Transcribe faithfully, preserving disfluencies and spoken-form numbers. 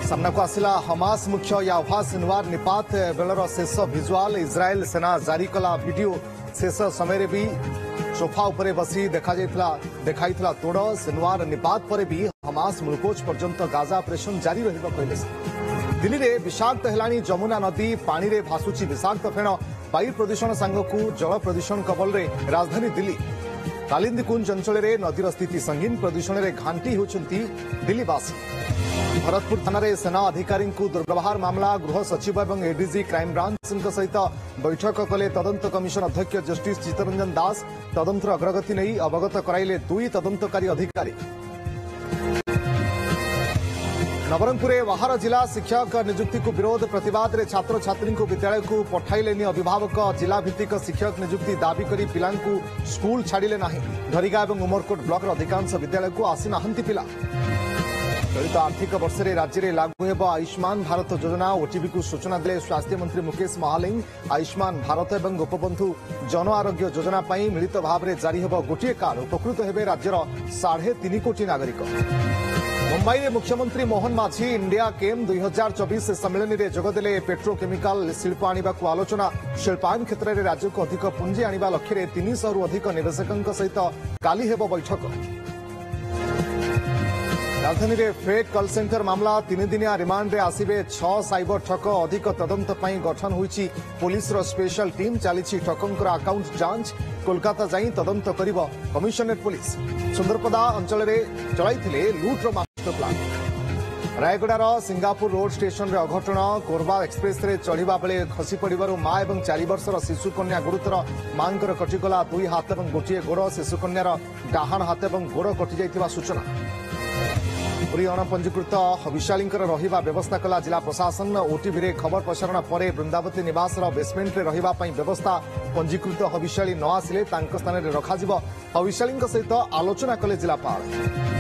सामना को आसिला हमास मुख्य याभा सिनवार निपात बेलर शेष भिजुआल इज्राएल सेना जारी कला वीडियो शेष समय भी सोफा उपरे बसी देखा देखाई तोड़ सिनवार निपात पर भी हमास मुलकोच पर्यंत गाजा ऑपरेशन जारी रहिबा कहले। दिल्ली में विषाक्त हेलानी जमुना नदी पानी रे भासुची विषाक्त फेण वायु प्रदूषण सांगकू जल प्रदूषण कबल रे राजधानी दिल्ली कालिंदीकुंज अंचल में नदीर स्थिति संगीन प्रदूषण में घांटी होती दिल्लीवासी। भरतपुर थाना सेना अधिकारी दुर्व्यवहार मामला गृह सचिव और एडीजी क्राइमब्रांच सहित बैठक कले तदंत कमिशन अध्यक्ष जस्टिस चित्तरंजन दास तदंतर अग्रगति नहीं अवगत कराइले दुई तदंतकारी अधिकारी। नवरंगपुर बाहर जिला शिक्षक नियुक्ति को विरोध प्रतिवाद रे छात्र छात्री को विद्यालय को पठाइलेनी अभिभावक जिला भित्तिक शिक्षक नियुक्ति दाबी करी पिला स्कूल छाड़िले नहीं। ढरिगा और उमरकोट ब्लॉक अधिकांश विद्यालय को आसी नाहंती पिला। चलित आर्थिक वर्ष में राज्य में लागू हेब आयुष्मान भारत योजना ओटीवी को सूचना देले स्वास्थ्य मंत्री मुकेश महालिंग। आयुष्मान भारत और गोपबंधु जन आरोग्य योजना पर मिलित भाव में जारी हेब गोटे कार्ड उपकृत हेबे राज्यर साढ़े तीन कोटी नागरिक। मुंबई में मुख्यमंत्री मोहन माझी इंडिया केम दुई हजार चौबीस सम्मेलन में जोगदेले पेट्रोकेमिकाल शिल्प आने को आलोचना। शिल्पायन क्षेत्र में राज्य को अधिक पुंजी आने लक्ष्य में तीन सौ रु अधिक निवेशकों सहित काली हेब बैठक। राजधानी में फेक कॉल सेंटर मामला तीन दिनिया रिमांड रे आसिबे छह साइबर ठक अधिक तदंत पई गठन होईची पुलिस रो स्पेशल टीम चली ठकंकर अकाउंट जांच कोलकाता जाई तदंत करिब कमिशनरेट पुलिस। सुंदरपदा अंचल में चलाइथिले लूट रो मास्टर प्लान। रायगड़ार सिंगापुर रोड स्टेशन रे अघटन कोरबा एक्सप्रेस रे चढ़िबा बेले खसी पड़िबारु मां एवं चार वर्षर शिशु कन्या गुरुतर मांकर कटिगला दुई हाथ एवं गोटे गोड़ शिशु कन्यार डाहाण हाथ एवं गोड़ कटि जाइथिबा सूचना। पुरी अणपंजीकृत हविशालींकर रहिबा व्यवस्था कला जिला प्रशासन। ओटीवी रे खबर प्रसारण पर वृंदावती निवास बेसमेंट रे रहिबा पई व्यवस्था पंजीकृत हविशाली न आसिले तांक स्थान रे रखाजिबो। हविशालींक सहित आलोचना कले जिलापाल।